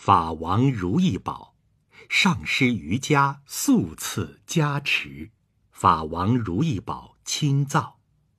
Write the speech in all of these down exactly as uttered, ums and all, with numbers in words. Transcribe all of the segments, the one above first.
法王如意宝，上师瑜伽素次加持，法王如意宝亲造。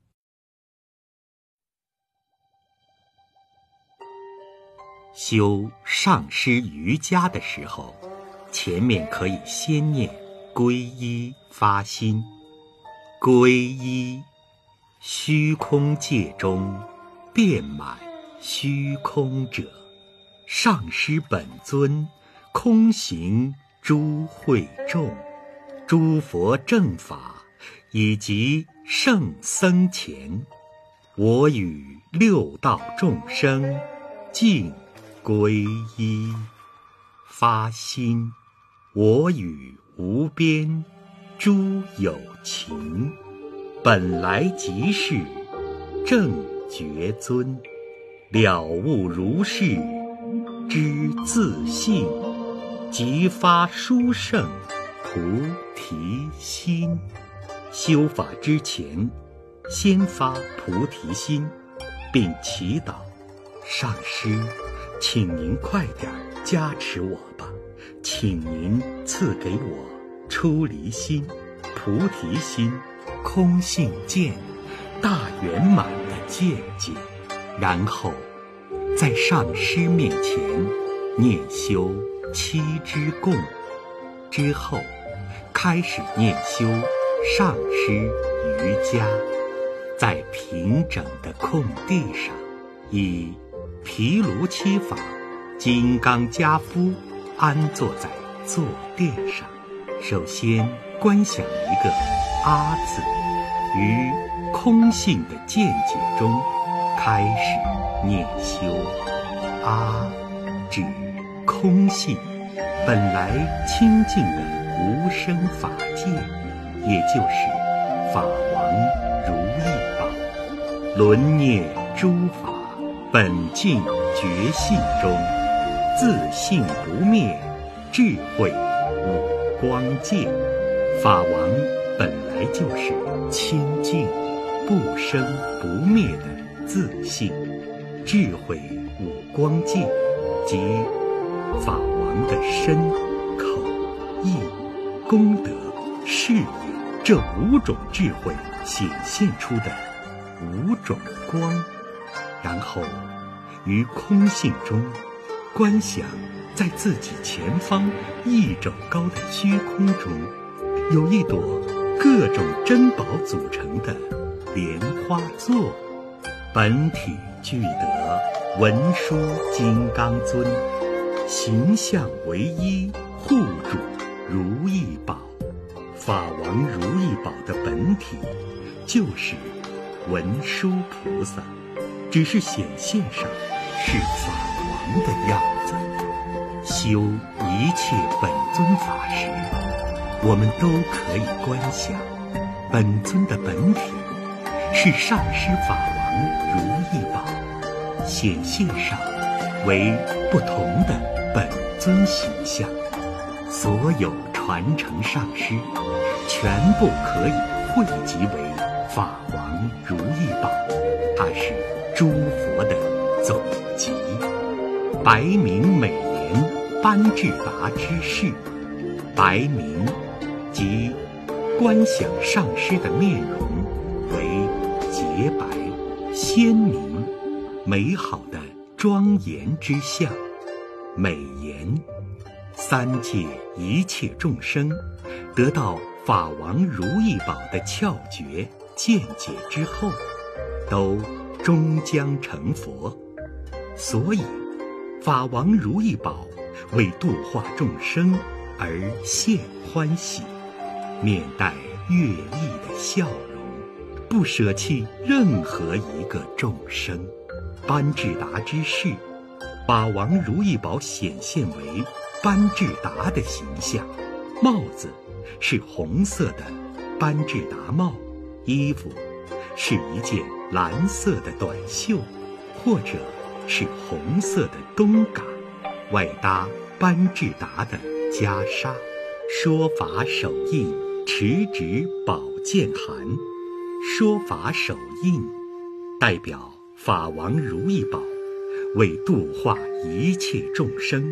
修上师瑜伽的时候，前面可以先念皈依发心。皈依，虚空界中遍满虚空者，上师本尊空行诸会众，诸佛正法以及圣僧前，我与六道众生尽皈依。发心，我与无边诸有情，本来即是正觉尊，了悟如是知自性，即发殊胜菩提心。修法之前，先发菩提心，并祈祷：上师，请您快点加持我吧，请您赐给我出离心、菩提心、空性见、大圆满的见解。然后在上师面前念修七支供，之后开始念修上师瑜伽，在平整的空地上，以毗卢七法金刚跏趺安坐在坐垫上，首先观想一个阿字，于空性的见解中开始念修。阿指空性，本来清净的无生法界，也就是法王如意宝。轮念诸法本净觉性中，自性不灭，智慧五光界。法王本来就是清净不生不灭的自性，智慧五光界即法王的身、口、意、功德、事业这五种智慧显现出的五种光。然后于空性中观想，在自己前方一肘高的虚空中，有一朵各种珍宝组成的莲花座，本体具得文殊金刚尊，形象唯一，护主如意宝。法王如意宝的本体就是文殊菩萨，只是显现上是法王的样子。修一切本尊法时，我们都可以观想，本尊的本体是上师法王如意宝，显现上为不同的本尊形象。所有传承上师全部可以汇集为法王如意宝，它是诸佛的总集。白明美言班智达之事，白明即观想上师的面容为洁白、鲜明、美好的庄严之相。美言，三界一切众生得到法王如意宝的窍诀见解之后，都终将成佛。所以法王如意宝为度化众生而现欢喜，面带悦意的笑容，不舍弃任何一个众生。班智达之事，法王如意宝显现为班智达的形象，帽子是红色的班智达帽，衣服是一件蓝色的短袖，或者是红色的冬嘎，外搭班智达的袈裟。说法手印持直宝剑函，说法手印代表法王如意宝为度化一切众生，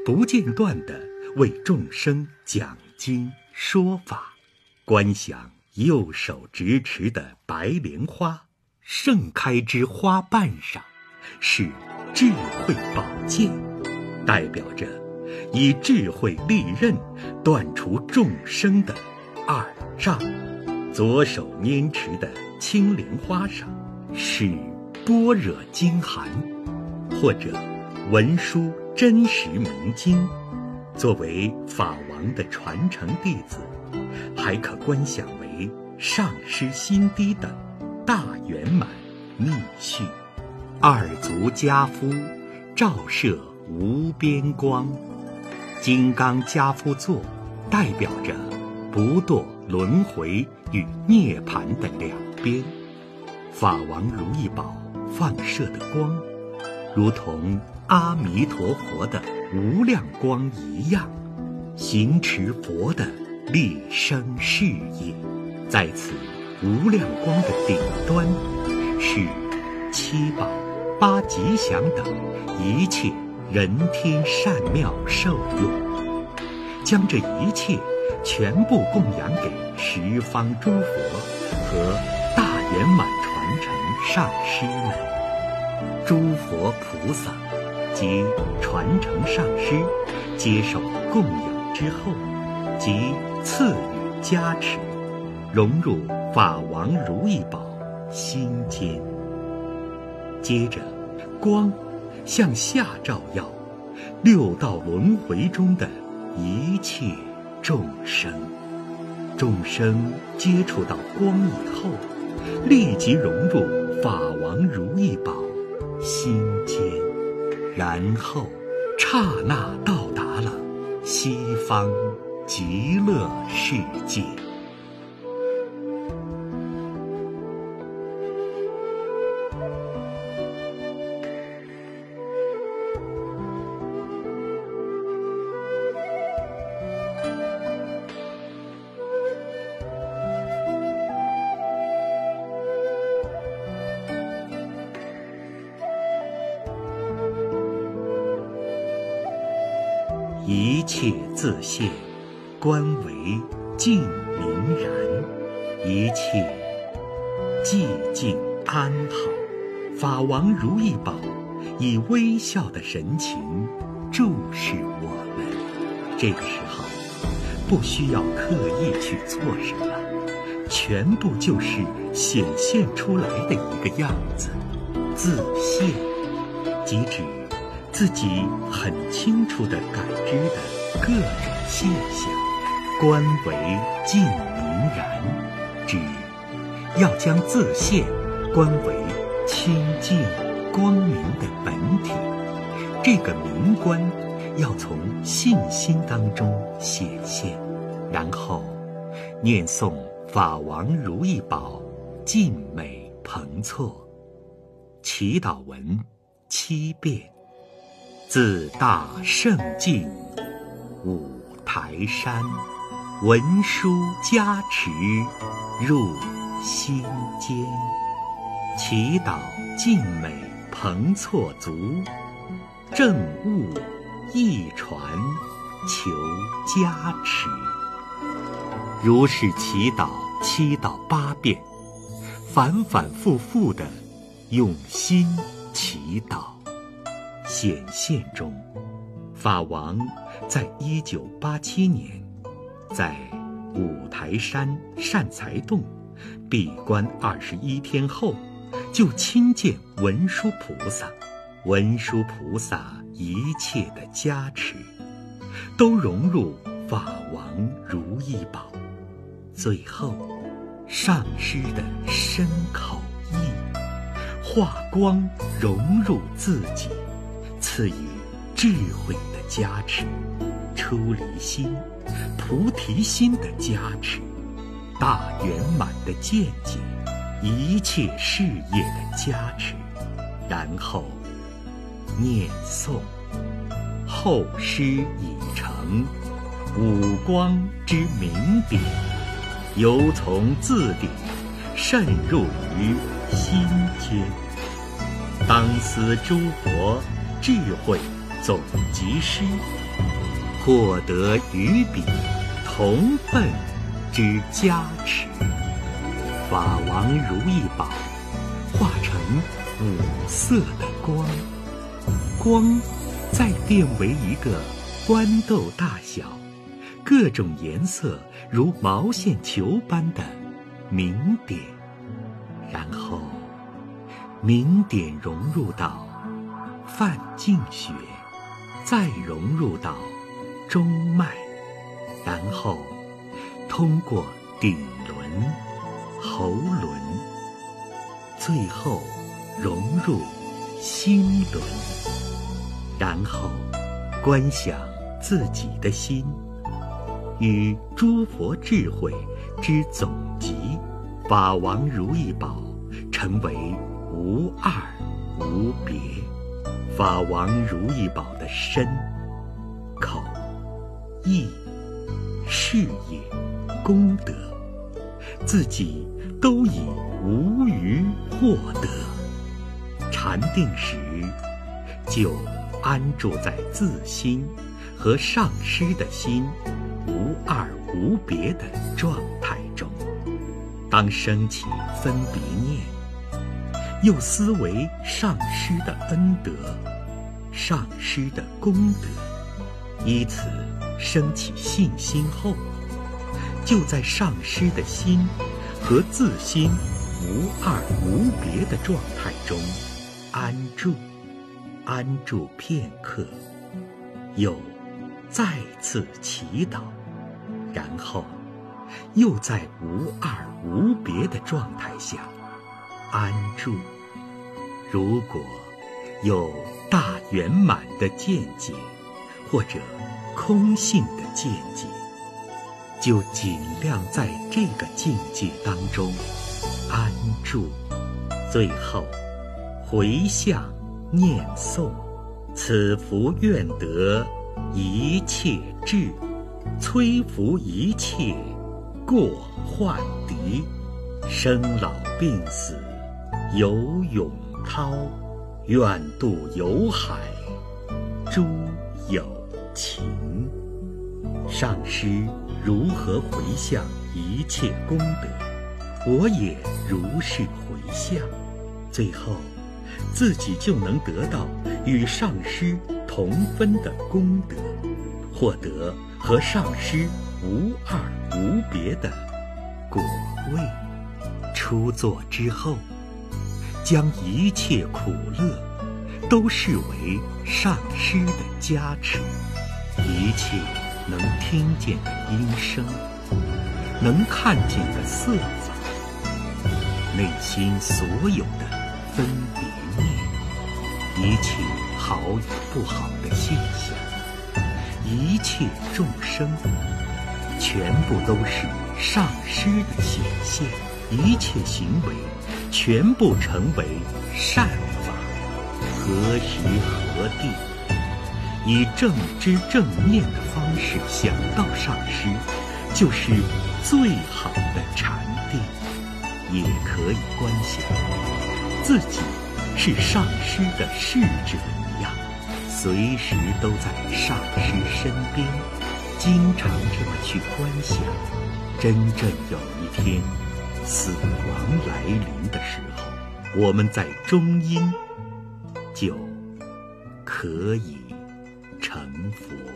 不间断地为众生讲经说法。观想右手执持的白莲花盛开之花瓣上是智慧宝剑，代表着以智慧利刃断除众生的二障。左手拈持的青莲花上是般若经函，或者文殊真实明经。作为法王的传承弟子，还可观想为上师心地等大圆满密续。二足跏趺照射无边光，金刚跏趺坐代表着不堕轮回与涅槃的两边。法王如意宝放射的光，如同阿弥陀佛的无量光一样，行持佛的立生事业。在此无量光的顶端，是七宝、八吉祥等一切人天善妙受用，将这一切全部供养给十方诸佛和大圆满传承上师们。诸佛菩萨及传承上师接受供养之后，即赐予加持，融入法王如意宝心间。接着，光向下照耀六道轮回中的一切众生。众生接触到光以后，立即融入法王如意宝心间，然后刹那到达了西方极乐世界。一切自现，观为净明然，一切寂静安好。法王如意宝以微笑的神情注视我们。这个时候，不需要刻意去做什么，全部就是显现出来的一个样子。自现，即指自己很清楚地感知的各种现象。观为净明然，指要将自现观为清净光明的本体。这个明观要从信心当中显现，然后念诵法王如意宝净美彭措祈祷文七遍。自大圣境五台山，文殊加持入心间，祈祷净美彭措足，正悟一传求加持。如是祈祷七到八遍，反反复复地用心祈祷。显现中，法王在一九八七年，在五台山善财洞闭关二十一天后，就亲见文殊菩萨。文殊菩萨一切的加持，都融入法王如意宝。最后，上师的身口意化光融入自己，赐予智慧的加持，出离心、菩提心的加持，大圆满的见解，一切事业的加持。然后念诵，后师已成，五光之明点，由从自底渗入于心间。当思诸佛智慧总集师获得与彼同分之加持。法王如意宝化成五色的光，光再变为一个豌豆大小、各种颜色如毛线球般的明点，然后明点融入到泛净穴，再融入到中脉，然后通过顶轮、喉轮，最后融入心轮，然后观想自己的心与诸佛智慧之总集法王如意宝成为无二无别。法王如意宝的身、口、意、事业、功德，自己都已无余获得。禅定时，就安住在自心和上师的心无二无别的状态中。当升起分别念，又思维上师的恩德、上师的功德，依此升起信心后，就在上师的心和自心无二无别的状态中安住，安住片刻，又再次祈祷，然后又在无二无别的状态下安住。如果有大圆满的见解，或者空性的见解，就尽量在这个境界当中安住，最后回向念诵：此福愿得一切智，摧伏一切过患敌，生老病死有永涛，愿渡有海诸有情。上师如何回向一切功德，我也如是回向，最后自己就能得到与上师同分的功德，获得和上师无二无别的果位。出座之后，将一切苦乐都视为上师的加持，一切能听见的音声，能看见的色法，内心所有的分别念，一切好与不好的现象，一切众生，全部都是上师的显现，一切行为全部成为善法。何时何地，以正知正念的方式想到上师，就是最好的禅定。也可以观想自己是上师的侍者一样，随时都在上师身边，经常这么去观想。真正有一天死亡来临的时候，我们在中阴就可以成佛。